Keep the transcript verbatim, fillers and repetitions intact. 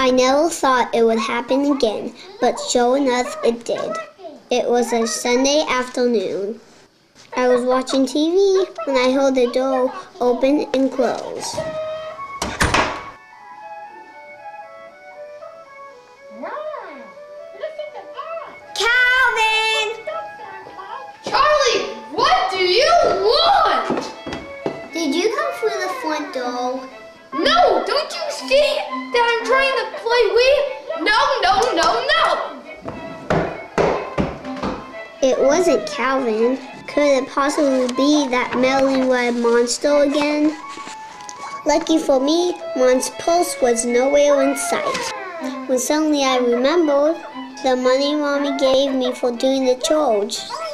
I never thought it would happen again, but sure enough it did. It was a Sunday afternoon. I was watching T V when I heard the door open and close. Calvin! Charlie, what do you want? Did you come through the front door? No, don't you see that I'm trying to play Wii? No, no, no, no! It wasn't Calvin. Could it possibly be that meddling red monster again? Lucky for me, Mon's purse was nowhere in sight. When suddenly I remembered the money Mommy gave me for doing the chores.